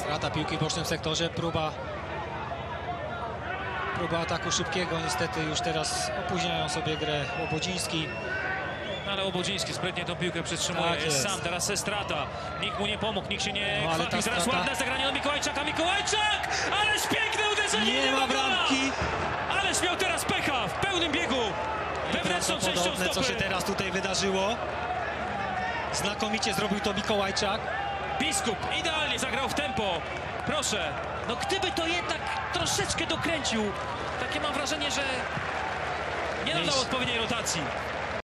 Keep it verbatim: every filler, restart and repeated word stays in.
Strata piłki w bocznym sektorze, próba próba ataku szybkiego, niestety już teraz opóźniają sobie grę Łobodziński. Ale Łobodziński sprytnie tą piłkę przytrzymuje, Tak jest jest. sam, teraz se strata. Nikt mu nie pomógł, nikt się nie No, ale chwapił. ta Zaraz strata... ładne zagranie do Mikołajczaka, Mikołajczak! Ależ piękne uderzenie! Nie ma bramki! Ależ miał teraz pecha w pełnym biegu, wewnętrzną częścią Podobne, stopy. co się teraz tutaj wydarzyło. Znakomicie zrobił to Mikołajczak. Biskup idealnie zagrał w tempo. Proszę, no gdyby to jednak troszeczkę dokręcił, takie mam wrażenie, że nie nadał Miejsce. odpowiedniej rotacji.